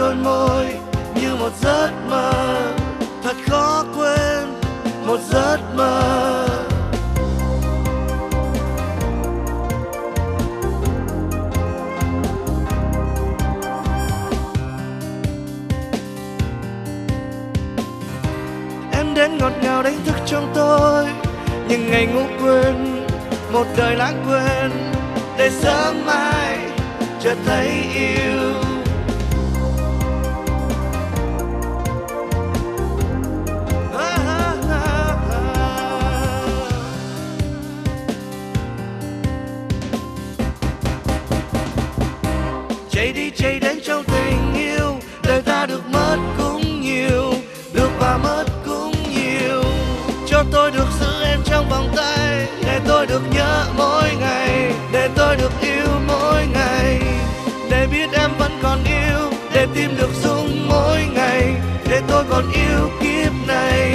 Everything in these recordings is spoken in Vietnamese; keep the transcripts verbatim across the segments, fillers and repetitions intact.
đôi môi như một giấc mơ, thật khó quên một giấc mơ. Em đến ngọt ngào đánh thức trong tôi những ngày ngủ quên, một đời lãng quên để sớm mai chợt thấy yêu. Chạy đi chạy đến trong tình yêu, đời ta được mất cũng nhiều, được và mất cũng nhiều. Cho tôi được giữ em trong vòng tay, để tôi được nhớ mỗi ngày, để tôi được yêu mỗi ngày, để biết em vẫn còn yêu, để tim được rung mỗi ngày, để tôi còn yêu kiếp này.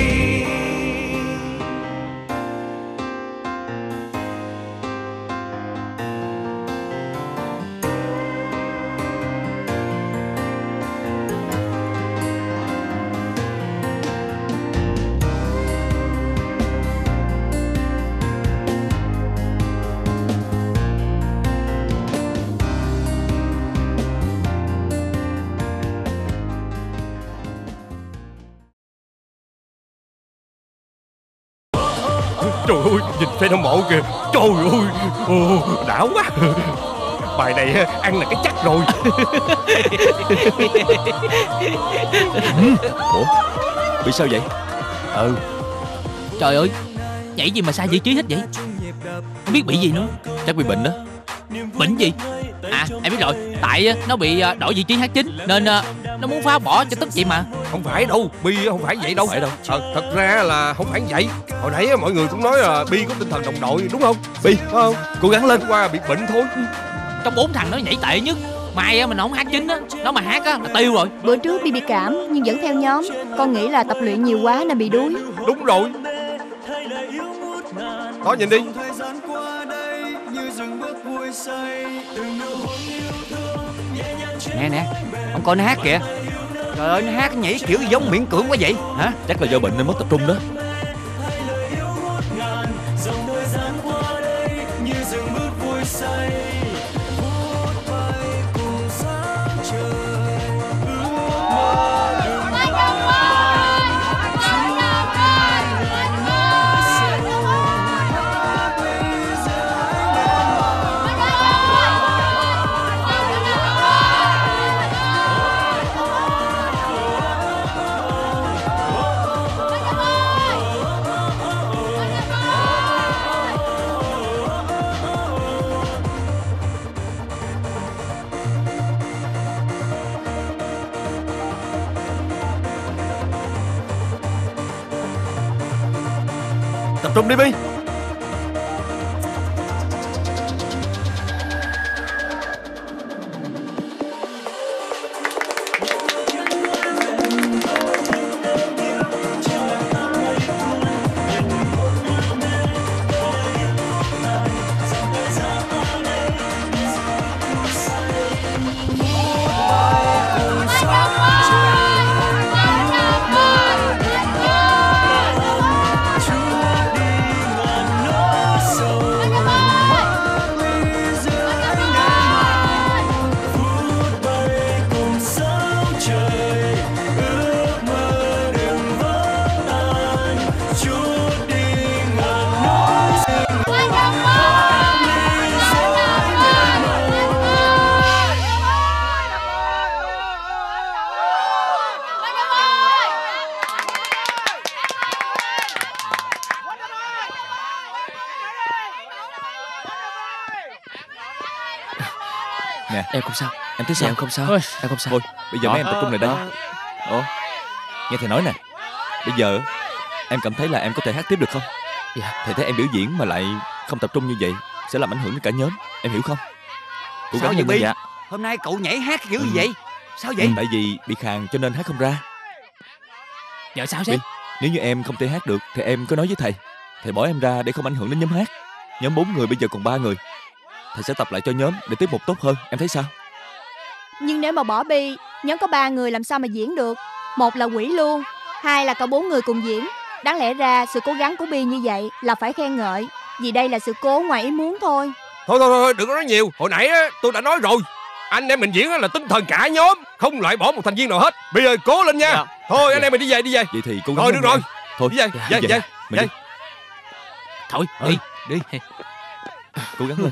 Trời ơi, nhìn fan hâm mộ kìa. Trời ơi, ồ, đã quá. Bài này ăn là cái chắc rồi. Ủa, bị sao vậy? Ừ. Trời ơi, nhảy gì mà sai vị trí hết vậy? Không biết bị gì nữa. Chắc bị bệnh đó. Bệnh gì? À, em biết rồi. Tại nó bị đổi vị trí hát chính, nên nó muốn phá bỏ cho tức vậy mà. Không phải đâu, Bi không phải vậy đâu. Phải đâu. Ờ, thật ra là không phải vậy. Hồi nãy mọi người cũng nói là Bi có tinh thần đồng đội, đúng không? Bi, phải không? Cố gắng lên. Qua bị bệnh thôi. Trong bốn thằng nó nhảy tệ nhất. Mai á, mà nó không hát chính á, nó mà hát á là tiêu rồi. Bữa trước Bi bị cảm nhưng vẫn theo nhóm. Con nghĩ là tập luyện nhiều quá nên bị đuối. Đúng rồi. Đó, nhìn đi. Nè nè, ông coi nó hát kìa. Trời ơi, nó hát nhảy kiểu giống miễn cưỡng quá vậy hả? Chắc là do bệnh nên mất tập trung đó. Tập trung đi Bi. Nè, Em không sao. em thấy sao? Em không sao. Thôi, Em không sao. Thôi, bây giờ mấy em tập trung lại đây. Ồ, nghe thầy nói nè. Bây giờ em cảm thấy là em có thể hát tiếp được không? Dạ. Thầy thấy em biểu diễn mà lại không tập trung như vậy sẽ làm ảnh hưởng đến cả nhóm. Em hiểu không? Cố Sao gắng vậy lên Bi? dạ. Hôm nay cậu nhảy hát kiểu gì Ừ. vậy? Sao vậy? Tại vì bị khàn cho nên hát không ra. Giờ sao sếp? Nếu như em không thể hát được thì em có nói với thầy. Thầy bỏ em ra để không ảnh hưởng đến nhóm hát. Nhóm bốn người bây giờ còn ba người. Thầy sẽ tập lại cho nhóm để tiết mục tốt hơn. Em thấy sao? Nhưng nếu mà bỏ Bi Nhóm có ba người làm sao mà diễn được. Một là quỷ luôn, hai là cả bốn người cùng diễn. Đáng lẽ ra sự cố gắng của Bi như vậy là phải khen ngợi, vì đây là sự cố ngoài ý muốn thôi. Thôi thôi thôi, đừng có nói nhiều. Hồi nãy á, tôi đã nói rồi, anh em mình diễn là tinh thần cả nhóm, không loại bỏ một thành viên nào hết. Bây giờ cố lên nha. Dạ. Thôi anh em mình đi về, đi về. Vậy thì cố gắng. Thôi được rồi. Thôi đi về, về, về, về. Đi. Thôi đi, đi. Cố gắng lên.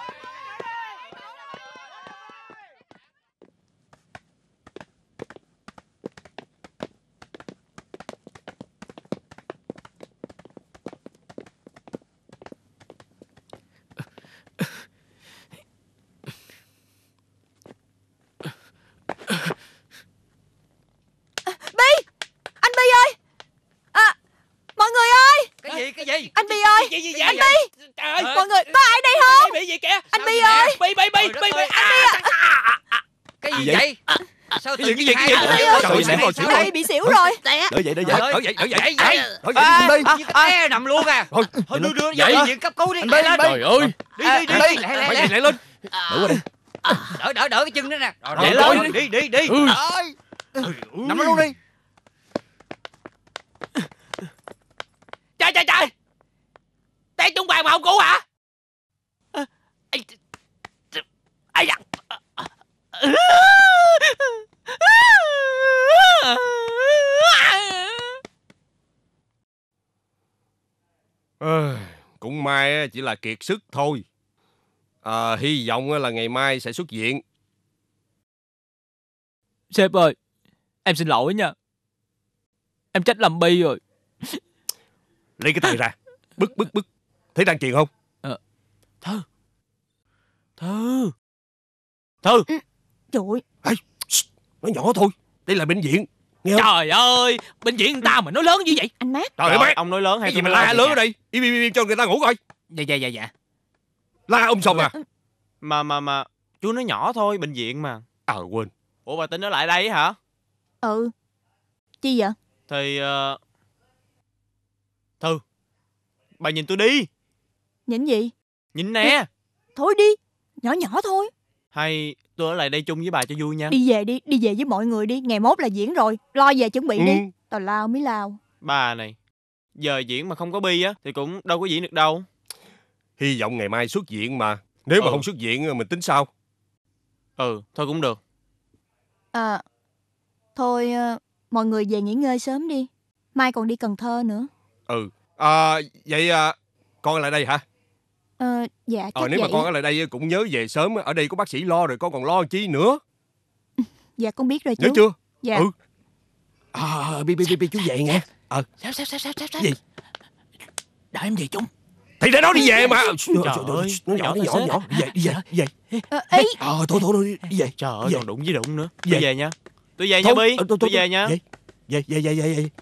Anh Bi ơi, gì, gì, gì, anh Bi, trời ơi, mọi người có ai đây không? Bị gì kìa? Anh Bi ơi, Bi Bi Bi Bi Bi, anh Bi ạ. Cái gì vậy? Sao tự nhiên cái gì cái gì? Trời xỉu rồi, xỉu rồi, bị xỉu rồi. Đỡ dậy, đỡ dậy. Đỡ dậy, đỡ dậy. Đỡ dậy đi. À, nằm luôn à. Thôi, thôi đưa đưa dậy viện cấp cứu đi. Trời ơi. Đi đi đi, lại lại lại lại lên. Đỡ qua đây. Đỡ đỡ đỡ cái chân đó nè. Lại lên. Đi đi đi. Nằm luôn đi. Trời trời trời, té trúng bàn mà không cứu hả? Ây da. À, cũng may chỉ là kiệt sức thôi. À, hy vọng là ngày mai sẽ xuất viện. Sếp ơi, em xin lỗi nha. Em trách lầm Bi rồi. Lấy cái tay ra. Bức bức bức. Thấy đang truyền không? Ờ. Thư Thư Thư. Ừ. Trời ơi. Ê, nói nhỏ thôi. Đây là bệnh viện. Nghe không? Trời ơi, bệnh viện người ta mà nói lớn như vậy. Anh Mát. Trời ơi Mát, ông nói lớn hay cái gì mà la lớn ở đây? Im im im cho người ta ngủ coi. Dạ dạ dạ dạ. La um sòm à? Mà mà mà chú nói nhỏ thôi, bệnh viện mà. Ờ à, quên. Ủa bà tính nó lại đây hả? Ừ. Chi vậy? Thì uh... Thư, bà nhìn tôi đi. Nhìn gì? Nhìn nè. Thôi đi, nhỏ nhỏ thôi. Hay tôi ở lại đây chung với bà cho vui nha. Đi về đi, đi về với mọi người đi. Ngày mốt là diễn rồi, lo về chuẩn bị ừ. đi. Tào lao mới lao. Bà này, giờ diễn mà không có Bi á thì cũng đâu có diễn được đâu. Hy vọng ngày mai xuất viện mà. Nếu ừ. mà không xuất viện mình tính sao? Ừ, thôi cũng được. À, thôi mọi người về nghỉ ngơi sớm đi. Mai còn đi Cần Thơ nữa. Ừ, à, vậy à, con ở lại đây hả? Ờ, dạ chắc Ờ, nếu vậy. mà con ở lại đây cũng nhớ về sớm. Ở đây có bác sĩ lo rồi, con còn lo chi nữa. Dạ con biết rồi chú. Nhớ chưa? Dạ. Ừ. À, Bi Bi Bi chú về nghe. Ờ. Sao sao sao sao sao? Gì? Đợi em về chung. Thì để nó đi về mà. Trời ơi, nó nhỏ, nó nhỏ, nhỏ. Đi về, đi về, đi về. Ờ, ý. Ờ, thôi, thôi, thôi, đi về. Trời ơi, còn đụng với đụng nữa. Về. Tôi về nha. Tôi về nha Bi. Tôi về nha. Về, về, về, về, về.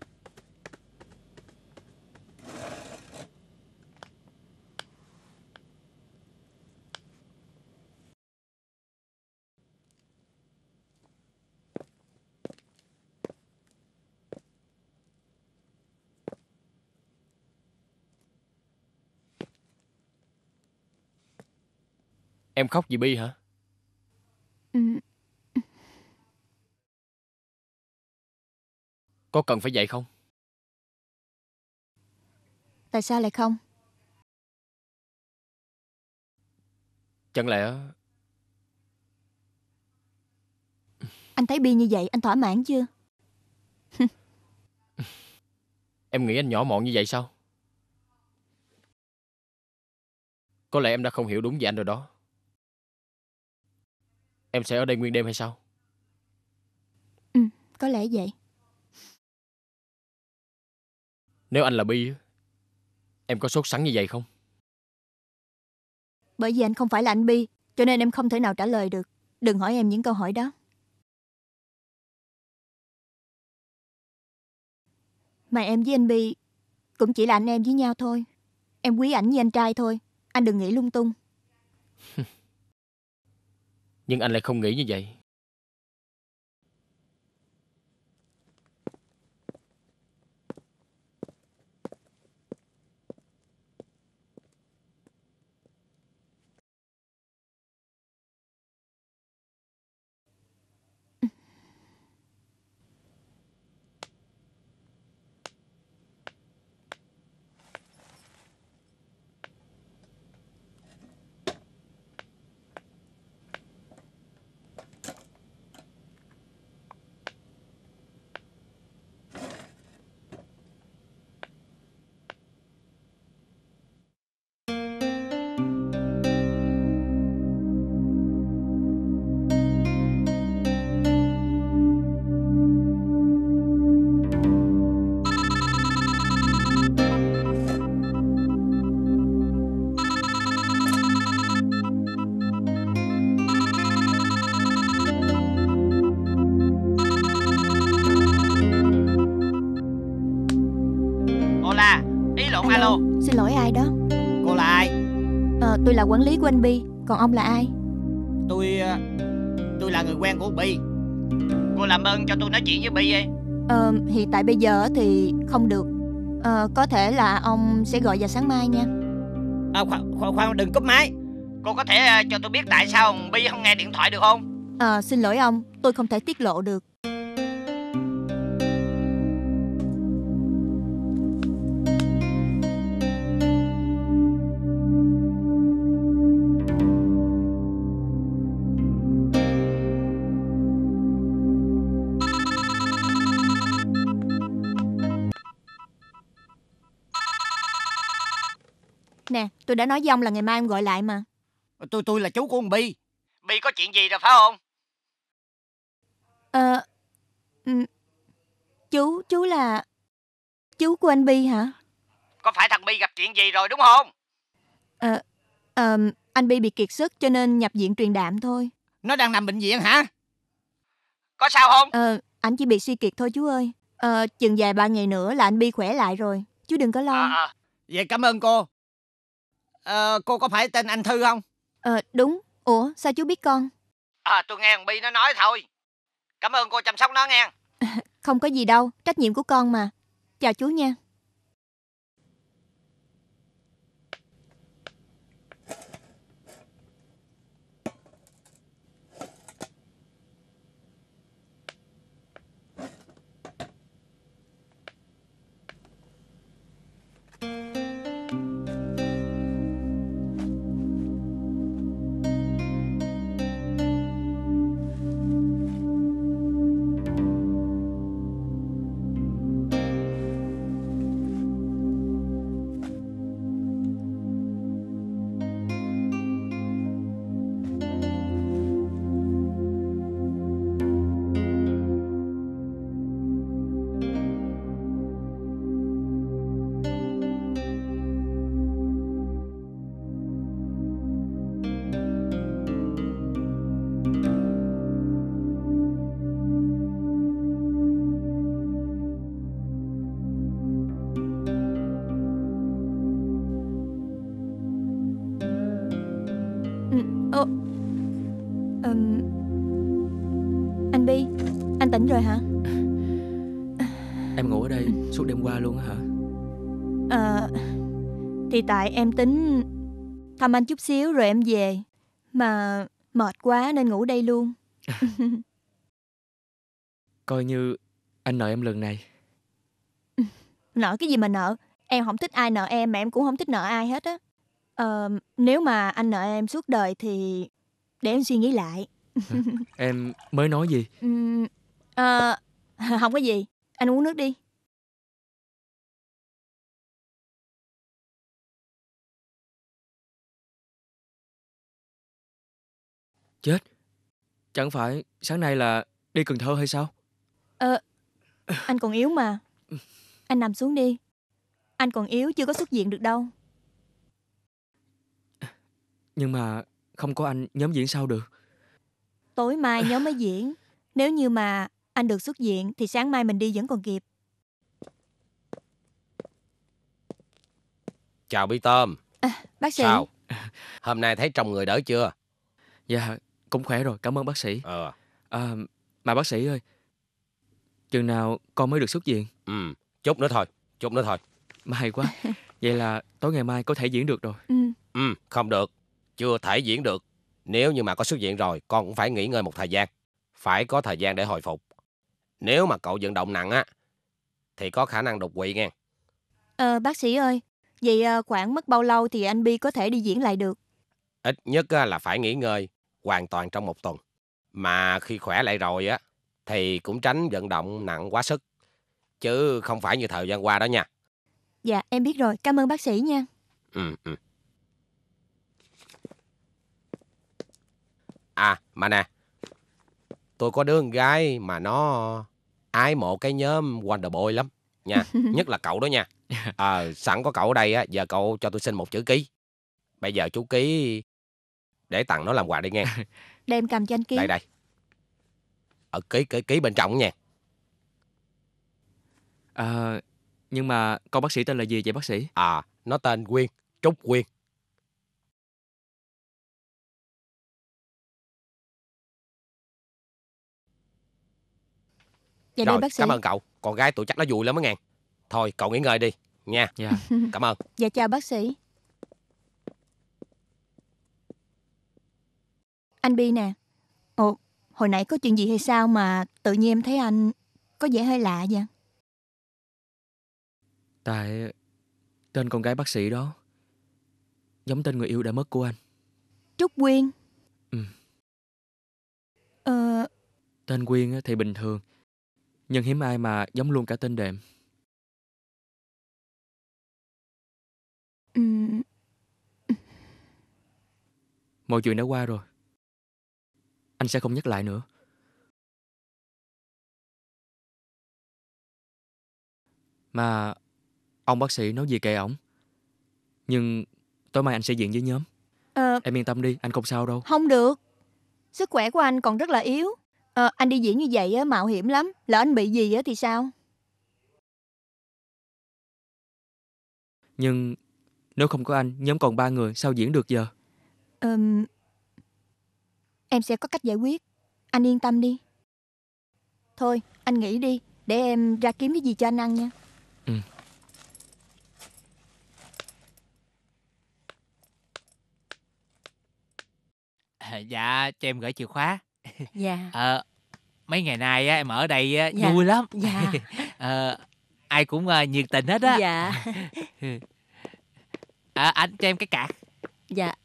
Em khóc vì Bi hả? Ừ. Có cần phải vậy không? Tại sao lại không? Chẳng lẽ anh thấy Bi như vậy anh thỏa mãn chưa? em nghĩ anh nhỏ mọn như vậy sao? Có lẽ em đã không hiểu đúng về anh rồi đó. Em sẽ ở đây nguyên đêm hay sao? Ừ, có lẽ vậy. Nếu anh là Bi, em có sốt sắng như vậy không? Bởi vì anh không phải là anh Bi, cho nên em không thể nào trả lời được. Đừng hỏi em những câu hỏi đó. Mà em với anh Bi cũng chỉ là anh em với nhau thôi. Em quý ảnh như anh trai thôi. Anh đừng nghĩ lung tung. Nhưng anh lại không nghĩ như vậy. Ừ. tôi là quản lý của anh Bi. Còn ông là ai? Tôi Tôi là người quen của Bi. Cô làm ơn cho tôi nói chuyện với Bi đi. Ờ, hiện tại bây giờ thì không được. Ờ, có thể là ông sẽ gọi vào sáng mai nha. À, khoan, khoan, khoan đừng cúp máy. Cô có thể cho tôi biết tại sao Bi không nghe điện thoại được không? Ờ, xin lỗi ông, tôi không thể tiết lộ được. Nè, tôi đã nói với ông là ngày mai ông gọi lại mà. Tôi tôi là chú của ông Bi. Bi có chuyện gì rồi phải không? Ờ, ừ, chú, chú là chú của anh Bi hả? Có phải thằng Bi gặp chuyện gì rồi đúng không? Ờ, ờ, anh Bi bị kiệt sức cho nên nhập viện truyền đạm thôi. Nó đang nằm bệnh viện hả? Có sao không? Ờ, anh chỉ bị suy kiệt thôi chú ơi. Ờ, chừng vài ba ngày nữa là anh Bi khỏe lại rồi. Chú đừng có lo. À, à. Vậy cảm ơn cô. Ờ, cô có phải tên anh Thư không? Ờ, đúng. Ủa, sao chú biết con? À, tôi nghe thằng Bi nó nói thôi. Cảm ơn cô chăm sóc nó nghe. Không có gì đâu, trách nhiệm của con mà. Chào chú nha. Ô, um, anh Bi, anh tỉnh rồi hả? Em ngủ ở đây suốt đêm qua luôn á hả? Ờ, thì tại em tính thăm anh chút xíu rồi em về. Mà mệt quá nên ngủ đây luôn. Coi như anh nợ em lần này. Nợ cái gì mà nợ? Em không thích ai nợ em mà em cũng không thích nợ ai hết á. Ờ, nếu mà anh nợ em suốt đời thì để em suy nghĩ lại. Em mới nói gì? Ừm, ờ, không có gì. Anh uống nước đi. Chết, chẳng phải sáng nay là đi Cần Thơ hay sao? Ờ, anh còn yếu mà. Anh nằm xuống đi. Anh còn yếu chưa có xuất viện được đâu. Nhưng mà không có anh nhóm diễn sao được. Tối mai nhóm mới diễn. Nếu như mà anh được xuất viện thì sáng mai mình đi vẫn còn kịp. Chào Bi Tôm. À, bác sĩ. Sao? Hôm nay thấy trong người đỡ chưa? Dạ, cũng khỏe rồi, cảm ơn bác sĩ. Ờ. À, mà bác sĩ ơi, chừng nào con mới được xuất viện? Ừ, chút nữa thôi, chút nữa thôi. May quá. Vậy là tối ngày mai có thể diễn được rồi. Ừ. Ừ, không được. Chưa thể diễn được. Nếu như mà có xuất viện rồi, con cũng phải nghỉ ngơi một thời gian. Phải có thời gian để hồi phục. Nếu mà cậu vận động nặng á, thì có khả năng đột quỵ nghe. Ờ, bác sĩ ơi, vậy khoảng mất bao lâu thì anh Bi có thể đi diễn lại được? Ít nhất là phải nghỉ ngơi hoàn toàn trong một tuần. Mà khi khỏe lại rồi á, thì cũng tránh vận động nặng quá sức. Chứ không phải như thời gian qua đó nha. Dạ, em biết rồi. Cảm ơn bác sĩ nha. Ừ, ừ. À, mà nè. Tôi có đứa con gái mà nó ái mộ cái nhóm Wonderboy lắm nha. Nhất là cậu đó nha. À, sẵn có cậu ở đây á, giờ cậu cho tôi xin một chữ ký. Bây giờ chú ký để tặng nó làm quà đi nghe. Để em cầm cho anh ký. Đây đây. Ở ký ký ký bên trong nha. À, nhưng mà con bác sĩ tên là gì vậy bác sĩ? À, nó tên Quyên, Trúc Quyên. Dạ Rồi, đây bác sĩ. cảm ơn cậu. Con gái tụi chắc nó vui lắm á ngàn. Thôi cậu nghỉ ngơi đi nha. Dạ. Cảm ơn. Dạ chào bác sĩ. Anh Bi nè. Ồ, hồi nãy có chuyện gì hay sao mà tự nhiên em thấy anh có vẻ hơi lạ vậy? Tại tên con gái bác sĩ đó giống tên người yêu đã mất của anh. Trúc Quyên. Ừ. Ờ, Tên Quyên á thì bình thường, nhưng hiếm ai mà giống luôn cả tên đệm. ừm, Mọi chuyện đã qua rồi, anh sẽ không nhắc lại nữa. Mà ông bác sĩ nói gì kệ ổng, nhưng tối mai anh sẽ diện với nhóm. ờ, Em yên tâm đi, anh không sao đâu. Không được. Sức khỏe của anh còn rất là yếu. Ờ, anh đi diễn như vậy á, mạo hiểm lắm. Lỡ anh bị gì á thì sao? Nhưng nếu không có anh, nhóm còn ba người, sao diễn được giờ? Ừm, em sẽ có cách giải quyết. Anh yên tâm đi. Thôi, anh nghỉ đi. Để em ra kiếm cái gì cho anh ăn nha. Ừ. À, dạ cho em gửi chìa khóa. Dạ. Ờ, mấy ngày nay á, em ở đây á, Dạ. vui lắm. Dạ. Ờ, ai cũng uh, nhiệt tình hết á. Dạ. À, anh cho em cái card. Dạ.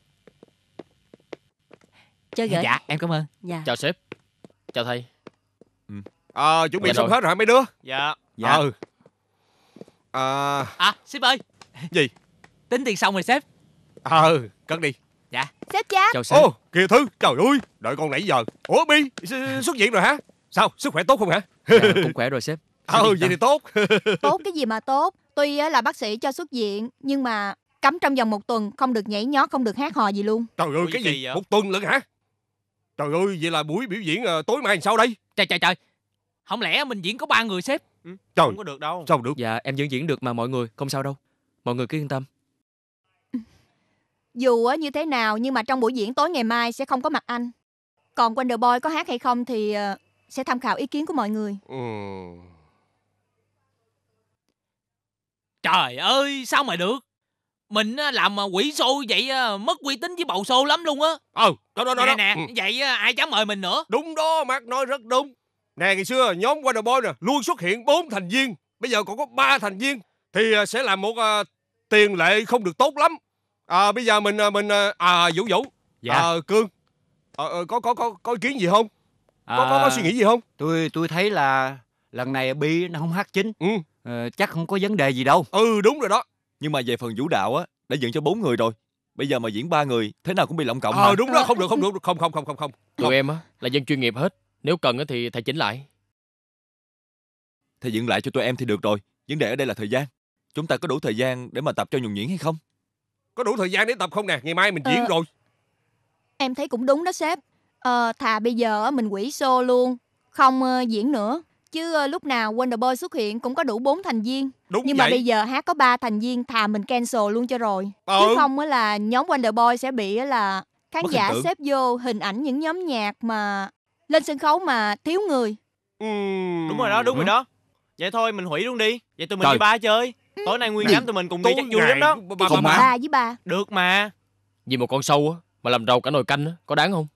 Cho gửi. Dạ em cảm ơn. Dạ. Chào sếp. Chào thầy. Ờ, chuẩn bị Dạ xong rồi. hết rồi hả mấy đứa? Dạ. Dạ. Ừ. Ờ, À sếp ơi. Gì? Tính tiền xong rồi sếp. Ờ, cất đi. Dạ. Sếp Cháp. Chào sếp. Ô, kìa Thư, trời ơi, đợi con nãy giờ. Ủa Bi, s- xuất viện rồi hả? Sao, sức khỏe tốt không hả? Dạ, cũng khỏe rồi sếp. Ờ, vậy thì tốt. Tốt cái gì mà tốt. Tuy á là bác sĩ cho xuất viện, nhưng mà cấm trong vòng một tuần không được nhảy nhót, không được hát hò gì luôn. Trời ơi, Ủa, cái gì gì? vậy? Một tuần lận hả? Trời ơi, vậy là buổi biểu diễn ờ, tối mai làm sao đây? Trời trời trời. Không lẽ mình diễn có ba người sếp? Ừ, Trời. không có được đâu. Sao được? Dạ em vẫn diễn được mà mọi người, không sao đâu. Mọi người cứ yên tâm. Dù á như thế nào nhưng mà trong buổi diễn tối ngày mai sẽ không có mặt anh. Còn Wonder Boy có hát hay không thì ờ, sẽ tham khảo ý kiến của mọi người. Ừ. Trời ơi sao mà được. Mình á, làm mà quỷ show vậy á, mất uy tín với bầu show lắm luôn á. Ờ, đó đó đó. Nè đó. nè, Ừ. vậy á, ai dám mời mình nữa. Đúng đó, Mark nói rất đúng. Nè, ngày xưa nhóm Wonder Boy nè luôn xuất hiện bốn thành viên, bây giờ còn có ba thành viên thì ờ, sẽ là một ờ, tiền lệ không được tốt lắm. À, bây giờ mình ờ, mình ờ, à Vũ Vũ, Dạ. Ờ, Cương, ờ, ờ, có có có có ý kiến gì không? Có, có có À, suy nghĩ gì không? Tôi tôi thấy là lần này Bi nó không hát chính. Ừ. Ờ, chắc không có vấn đề gì đâu. Ừ, đúng rồi đó. Nhưng mà về phần vũ đạo á, đã dựng cho bốn người rồi. Bây giờ mà diễn ba người, thế nào cũng bị lộng cộng Ờ mà. đúng đó, không được không được, không không không không không. Tụi em á là dân chuyên nghiệp hết. Nếu cần á thì thầy chỉnh lại. Thầy dựng lại cho tụi em thì được rồi. Vấn đề ở đây là thời gian. Chúng ta có đủ thời gian để mà tập cho nhuần nhuyễn hay không? Có đủ thời gian để tập không nè? Ngày mai mình diễn Ờ. rồi. Em thấy cũng đúng đó sếp. Ờ, thà bây giờ á, mình hủy show luôn, không ờ, diễn nữa. Chứ ờ, lúc nào Wonder Boy xuất hiện cũng có đủ bốn thành viên. Đúng Nhưng mà vậy. bây giờ hát có ba thành viên, thà mình cancel luôn cho rồi. Ừ. Chứ không á là nhóm Wonder Boy sẽ bị á là khán Mất hình giả tượng. xếp vô hình ảnh những nhóm nhạc mà lên sân khấu mà thiếu người. Ừm. Đúng rồi đó, đúng Hả? rồi đó. Vậy thôi mình hủy luôn đi. Vậy tụi mình Trời. đi ba chơi. Tối nay nguyên đám tụi mình cùng đi Tối chắc vui lắm đó. ngày- bà- Cái bà- gì mà. mà ba với ba. Được mà. Vì một con sâu á mà làm rầu cả nồi canh á, có đáng không?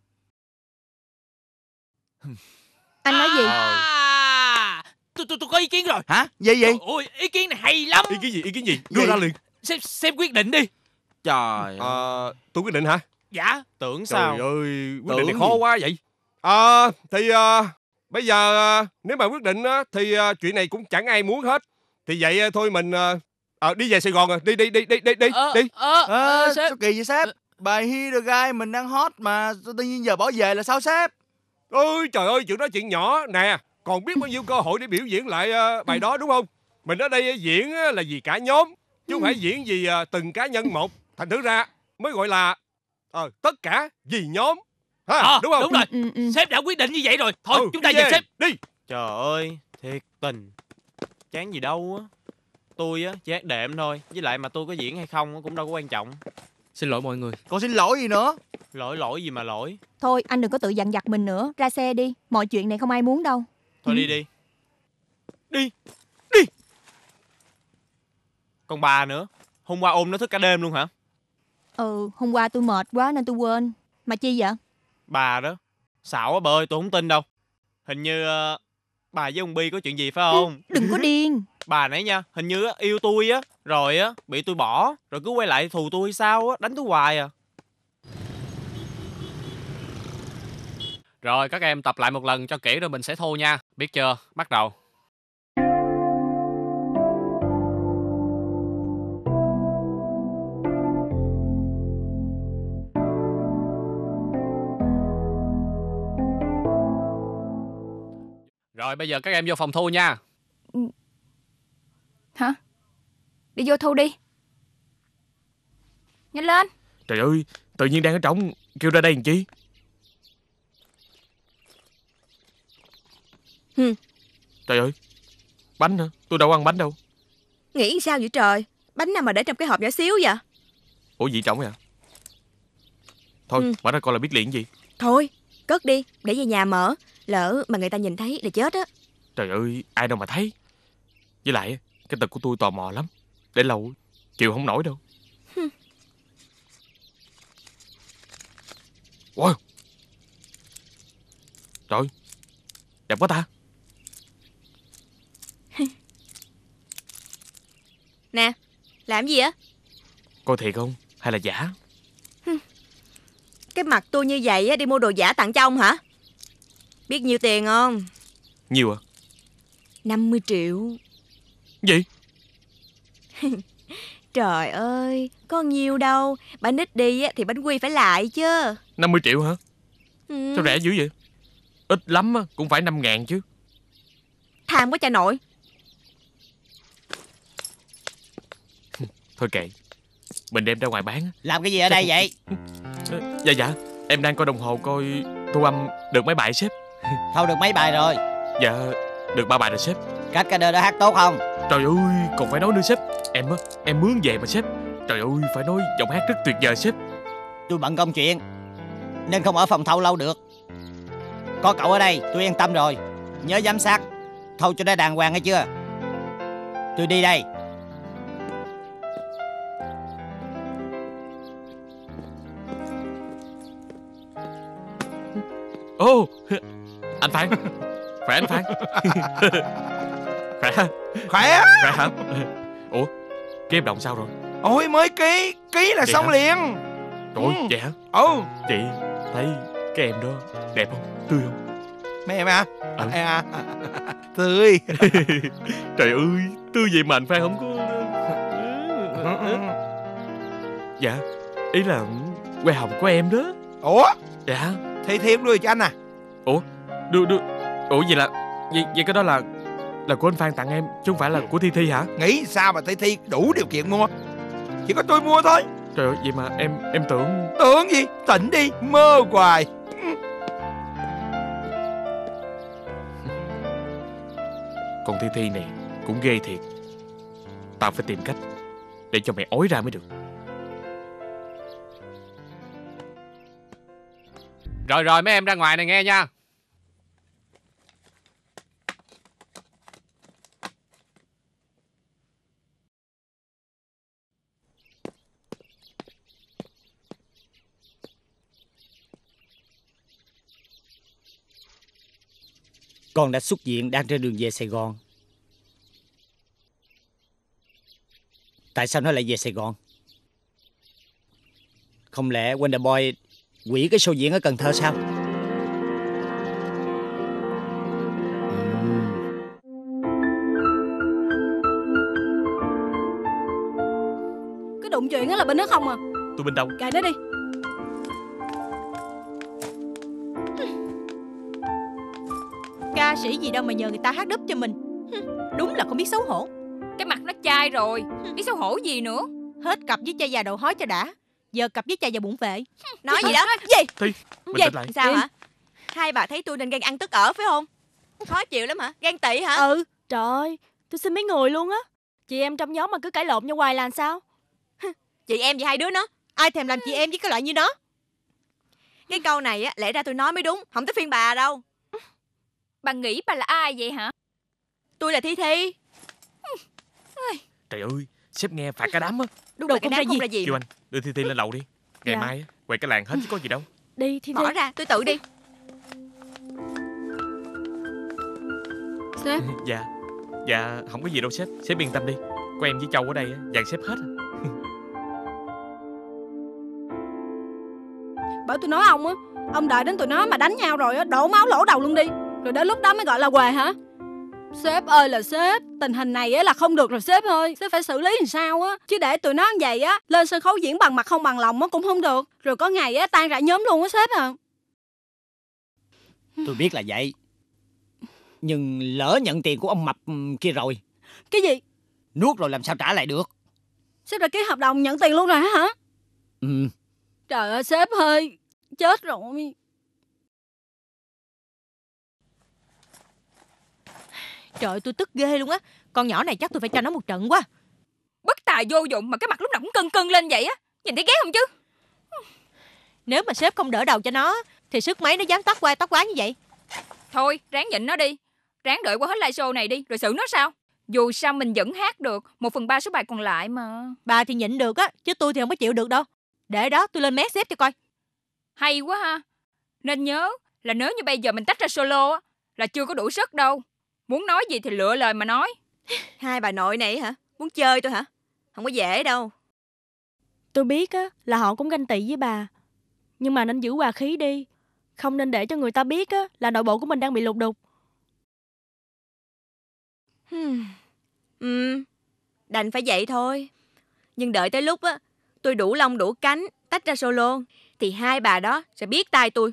Anh nói gì? À, tôi tôi tôi có ý kiến rồi. Hả? Gì gì? Trời ơi, ý kiến này hay lắm. Ý kiến gì? Ý kiến gì? Đưa ra liền. Xem xem quyết định đi. Trời ơi. Ờ, tôi quyết định hả? Dạ. Tưởng sao? Trời ơi, quyết định này Tưởng khó gì? quá vậy. Ờ, thì ờ, bây giờ ờ, nếu mà quyết định á, thì ờ, chuyện này cũng chẳng ai muốn hết. Thì vậy ờ, thôi mình ờ, ờ, đi về Sài Gòn rồi. Đi đi đi đi đi đi. Ờ, đi. ờ, Ờ, ờ, sếp. sao kỳ vậy sếp? Bài He the Guy mình đang hot mà sao tự nhiên giờ bỏ về là sao sếp? Ôi trời ơi, chuyện đó chuyện nhỏ nè. Còn biết bao nhiêu cơ hội để biểu diễn lại ờ, bài đó đúng không? Mình ở đây diễn á, là vì cả nhóm, chứ không phải diễn vì ờ, từng cá nhân một. Thành thử ra mới gọi là ờ, tất cả vì nhóm. Ha, Ờ, đúng không? đúng rồi. Ừ, ừ. Sếp đã quyết định như vậy rồi. Thôi Ừ, chúng ta đi về về, sếp. Đi. Trời ơi, thiệt tình. Chán gì đâu á. Tôi á, chỉ hát đệm thôi. Với lại mà tôi có diễn hay không á, cũng đâu có quan trọng. Xin lỗi mọi người. Còn xin lỗi gì nữa? Lỗi lỗi gì mà lỗi. Thôi anh đừng có tự dằn vặt mình nữa. Ra xe đi. Mọi chuyện này không ai muốn đâu. Thôi Ừ. đi đi. Đi. Đi. Còn bà nữa. Hôm qua ôm nó thức cả đêm luôn hả? Ừ, hôm qua tôi mệt quá nên tôi quên. Mà chi vậy? Bà đó. Xạo quá bà ơi, tôi không tin đâu. Hình như uh, bà với ông Bi có chuyện gì phải không? Đừng có điên. Bà nãy nha, hình như á, yêu tôi á, rồi á bị tôi bỏ, rồi cứ quay lại thù tôi hay sao á, đánh tôi hoài à. Rồi các em tập lại một lần cho kỹ rồi mình sẽ thu nha. Biết chưa? Bắt đầu. Rồi bây giờ các em vô phòng thu nha. Hả? Đi vô thu đi. Nhanh lên. Trời ơi, tự nhiên đang ở trống, kêu ra đây làm chi? Hừ. Trời ơi, bánh hả? Tôi đâu ăn bánh đâu. Nghĩ sao vậy trời? Bánh nào mà để trong cái hộp nhỏ xíu vậy? Ủa gì trống vậy? Thôi, Ừ. mở ra coi là biết liền gì. Thôi, cất đi, để về nhà mở. Lỡ mà người ta nhìn thấy là chết á. Trời ơi, ai đâu mà thấy. Với lại, cái tật của tôi tò mò lắm. Để lâu, chịu không nổi đâu. Hừ. Wow. Trời, đẹp quá ta. Nè, làm gì á? Coi thiệt không? Hay là giả? Cái mặt tôi như vậy á, đi mua đồ giả tặng cho ông hả? Biết nhiêu tiền không? Nhiều à? năm mươi triệu. Gì? Trời ơi, có nhiều đâu. Bánh ít đi á, thì bánh quy phải lại chứ. năm mươi triệu hả? Ừ. Sao rẻ dữ vậy? Ít lắm á, cũng phải năm ngàn chứ. Tham quá cha nội. Thôi kệ, mình đem ra ngoài bán. Làm cái gì ở đây vậy? Dạ dạ, em đang coi đồng hồ coi thu âm được mấy bài sếp. Thâu được mấy bài rồi? Dạ, được ba bài rồi sếp. Cách ca đơ đã hát tốt không? Trời ơi, còn phải nói nữa sếp. Em á, em mướn về mà sếp. Trời ơi, phải nói giọng hát rất tuyệt vời sếp. Tôi bận công chuyện nên không ở phòng thâu lâu được. Có cậu ở đây tôi yên tâm rồi. Nhớ giám sát thâu cho nó đàng hoàng nghe chưa? Tôi đi đây. Ô, oh, anh Phan. Khỏe anh Phan. Khỏe Khỏe. Khỏe hả? Ủa, cái hợp đồng sao rồi? Ôi mới ký. Ký là Vậy xong hả? liền. Trời ơi, Ừ. vậy hả? Ừ. Chị thấy cái em đó đẹp không? Tươi không? Mấy em à? Ừ. À, à, à. Tươi. Trời ơi, tươi vậy mà anh Phan không có... Dạ, ý là que hồng của em đó. Ủa? Dạ. Thì thêm đưa cho anh à? Ủa, đưa đưa Ủa vậy là vậy, vậy cái đó là là của anh Phan tặng em chứ không phải là của Thi Thi hả? Nghĩ sao mà Thi Thi đủ điều kiện mua? Chỉ có tôi mua thôi. Trời ơi, vậy mà em em tưởng... Tưởng gì? Tỉnh đi, mơ hoài. Còn Thi Thi này cũng ghê thiệt. Tao phải tìm cách để cho mày ói ra mới được. Rồi rồi mấy em ra ngoài này nghe nha. Con đã xuất viện đang trên đường về Sài Gòn. Tại sao nó lại về Sài Gòn? Không lẽ Wonderboy hủy cái show diễn ở Cần Thơ sao? Cái đụng chuyện đó là bên nó không à? Tôi bên đâu? Cài nó đi. Ca sĩ gì đâu mà nhờ người ta hát đúp cho mình. Đúng là không biết xấu hổ. Cái mặt nó chai rồi, biết xấu hổ gì nữa. Hết cặp với cha già đầu hói cho đã. Giờ cặp với cha già bụng vệ. Nói gì đó? Gì? Thi, bình Gì? tĩnh lại. Sao Im. hả? Hai bà thấy tôi nên ghen ăn tức ở phải không? Khó chịu lắm hả? Ghen tị hả? Ừ. Trời ơi, tôi xin mấy người luôn á. Chị em trong nhóm mà cứ cãi lộn nhau hoài là sao? Chị em gì hai đứa nó? Ai thèm làm chị em với cái loại như nó. Cái câu này á, lẽ ra tôi nói mới đúng. Không tới phiên bà đâu. Bà nghĩ bà là ai vậy hả? Tôi là Thi Thi. Trời ơi, sếp nghe phạt cả đám á. Đúng là cái đám không ra gì. Kêu anh, đưa Thi Thi lên lầu đi. Ngày Dạ. mai á, quay cái làng hết chứ có gì đâu. Đi Thi Thi. Bỏ ra, tôi tự đi. Sếp. Dạ, dạ không có gì đâu sếp. Sếp yên tâm đi. Có em với Châu ở đây á, dàn xếp hết. Bởi tôi nói ông á, ông đợi đến tụi nó mà đánh nhau rồi á, đổ máu lỗ đầu luôn đi. Rồi đến lúc đó mới gọi là què hả? Sếp ơi là sếp, tình hình này á là không được rồi sếp ơi. Sếp phải xử lý làm sao á. Chứ để tụi nó như vậy á, lên sân khấu diễn bằng mặt không bằng lòng á cũng không được. Rồi có ngày á tan rã nhóm luôn á sếp à. Tôi biết là vậy. Nhưng lỡ nhận tiền của ông mập kia rồi. Cái gì? Nuốt rồi làm sao trả lại được? Sếp đã ký hợp đồng nhận tiền luôn rồi hả? Ừ. Trời ơi sếp ơi, chết rồi. Trời ơi, tôi tức ghê luôn á. Con nhỏ này chắc tôi phải cho nó một trận quá. Bất tài vô dụng mà cái mặt lúc nào cũng cân cân lên vậy á. Nhìn thấy ghét không chứ? Nếu mà sếp không đỡ đầu cho nó thì sức mấy nó dám tóc quai tóc quá như vậy. Thôi ráng nhịn nó đi. Ráng đợi qua hết live show này đi. Rồi xử nó sao? Dù sao mình vẫn hát được một phần ba số bài còn lại mà. Bà thì nhịn được á, chứ tôi thì không có chịu được đâu. Để đó tôi lên mét sếp cho coi. Hay quá ha. Nên nhớ là nếu như bây giờ mình tách ra solo á, là chưa có đủ sức đâu. Muốn nói gì thì lựa lời mà nói. Hai bà nội này hả? Muốn chơi tôi hả? Không có dễ đâu. Tôi biết á là họ cũng ganh tị với bà. Nhưng mà nên giữ hòa khí đi. Không nên để cho người ta biết á là nội bộ của mình đang bị lục đục. Hmm. Ừ, đành phải vậy thôi. Nhưng đợi tới lúc á tôi đủ lông đủ cánh tách ra solo thì hai bà đó sẽ biết tay tôi.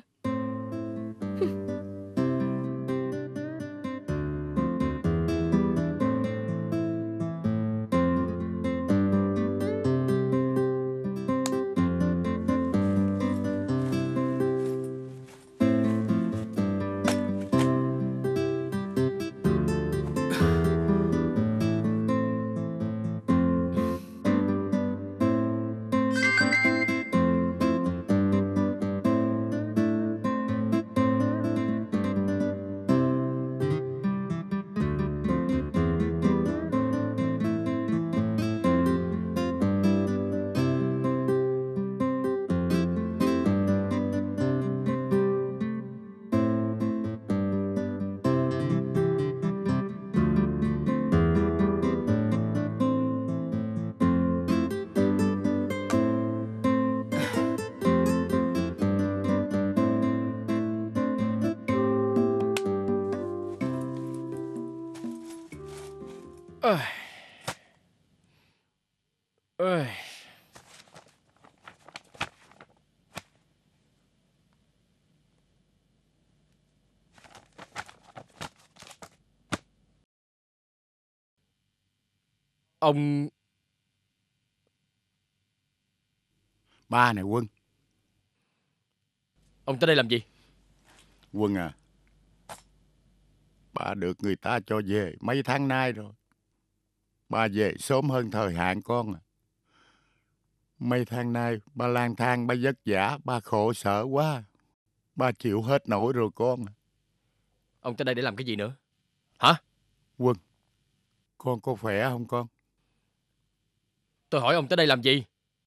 Ơi. Ơi. Ông... Ba này Quân. Ông tới đây làm gì? Quân à, ba được người ta cho về mấy tháng nay rồi. Ba về sớm hơn thời hạn con à. Mấy tháng nay ba lang thang, ba vất vả, ba khổ sở quá. Ba chịu hết nổi rồi con à. Ông tới đây để làm cái gì nữa? Hả? Quân, con có khỏe không con? Tôi hỏi ông tới đây làm gì?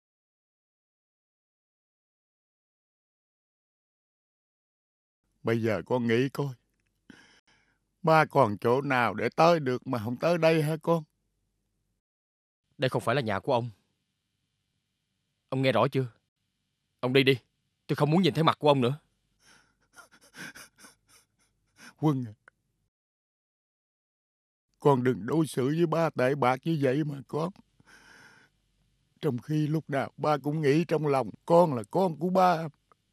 Bây giờ con nghĩ coi, ba còn chỗ nào để tới được mà không tới đây hả con? Đây không phải là nhà của ông. Ông nghe rõ chưa? Ông đi đi. Tôi không muốn nhìn thấy mặt của ông nữa. Quân à, con đừng đối xử với ba tệ bạc như vậy mà con. Trong khi lúc nào ba cũng nghĩ trong lòng con là con của ba.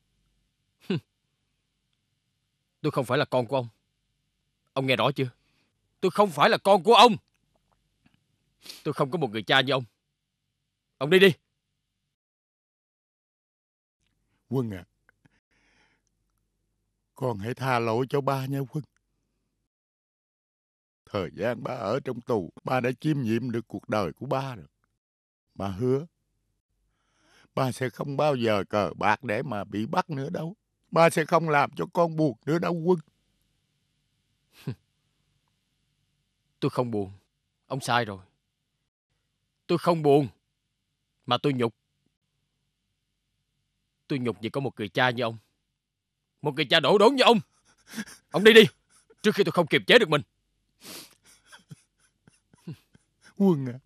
Tôi không phải là con của ông. Ông nghe rõ chưa? Tôi không phải là con của ông. Tôi không có một người cha như ông. Ông đi đi. Quân à, con hãy tha lỗi cho ba nha Quân. Thời gian ba ở trong tù, ba đã chiêm nghiệm được cuộc đời của ba rồi. Ba hứa, ba sẽ không bao giờ cờ bạc để mà bị bắt nữa đâu. Ba sẽ không làm cho con buồn nữa đâu Quân. Tôi không buồn. Ông sai rồi. Tôi không buồn, mà tôi nhục. Tôi nhục vì có một người cha như ông. Một người cha đổ đốn như ông. Ông đi đi, trước khi tôi không kiềm chế được mình. Quân à,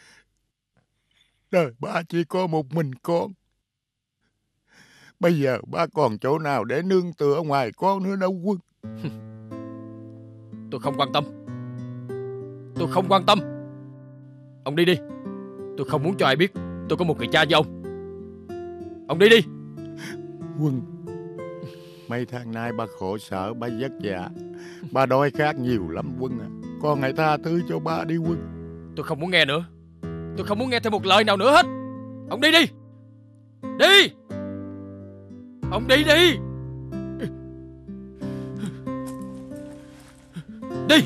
đời ba chỉ có một mình con. Bây giờ ba còn chỗ nào để nương tựa ngoài con nữa đâu Quân. Tôi không quan tâm. Tôi không quan tâm. Ông đi đi. Tôi không muốn cho ai biết tôi có một người cha như ông. Ông đi đi. Quân, mấy tháng nay ba khổ sở, ba vất vả, ba đói khát nhiều lắm Quân à. Con hãy tha thứ cho ba đi Quân. Tôi không muốn nghe nữa. Tôi không muốn nghe thêm một lời nào nữa hết. Ông đi đi. Đi. Ông đi đi. Đi.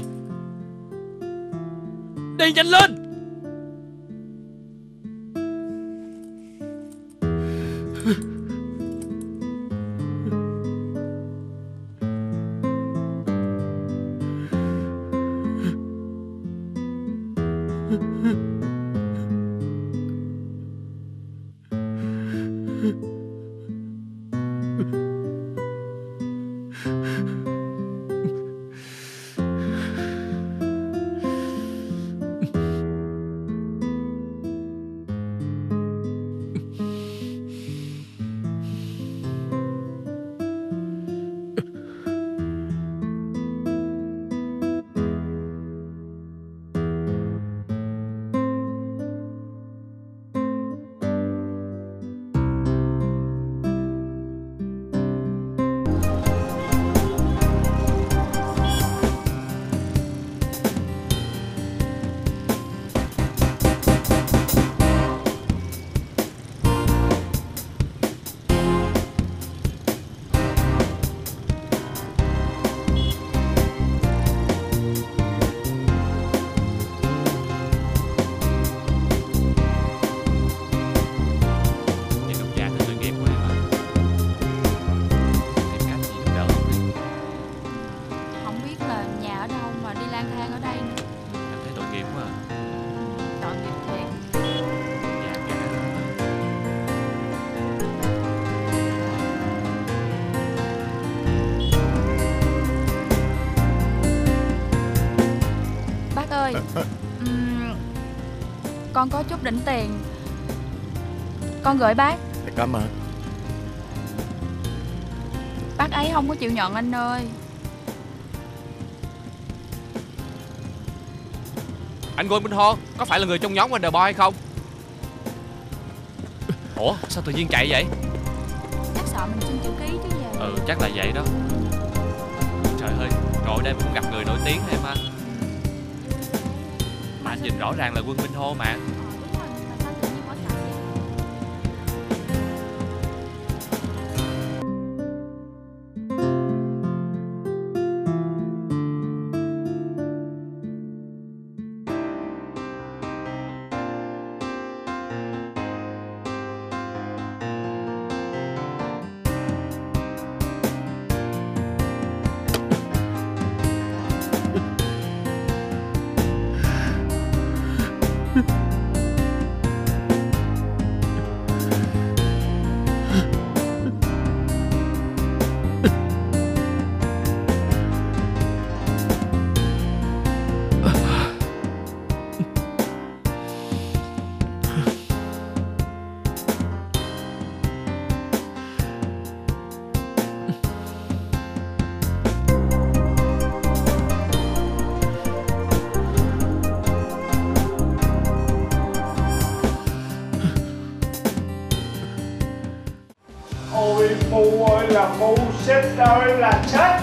Đi nhanh lên. uhm, con có chút đỉnh tiền, con gửi bác. Cảm ơn. Bác ấy không có chịu nhận anh ơi. Anh Quân Minh Hô, có phải là người trong nhóm Wonderboy hay không? Ủa, sao tự nhiên chạy vậy? Chắc sợ mình xin chữ ký chứ gì. Ừ, chắc là vậy đó. Trời ơi, ngồi đây cũng gặp người nổi tiếng em ha. Mà anh nhìn rõ ràng là Quân Minh Hô mà. Ôi Phu ơi là Phu, sếp ơi là sếp.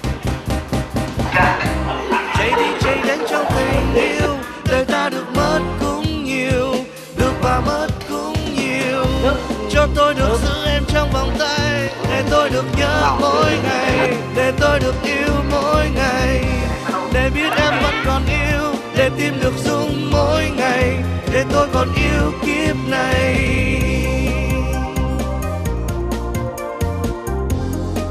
Chạy đi chạy đến trong tình yêu, đời ta được mất cũng nhiều, được và mất cũng nhiều. Cho tôi được giữ em trong vòng tay, để tôi được nhớ mỗi ngày, để tôi được yêu mỗi ngày, để biết em vẫn còn yêu, để tim được rung mỗi ngày, để tôi còn yêu kiếp này.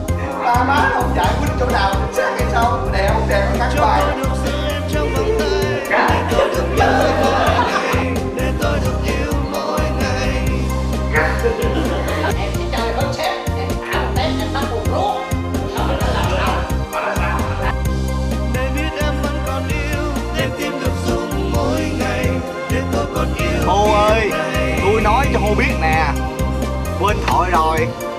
Ba má không giải quyết chỗ nào chính xác hay sao? Đè không đè nó cắn bài. Cho tôi được giữ em trong vòng tay, tôi còn yêu. Hô ơi, tôi nói cho Hô biết nè. Quên thoại rồi.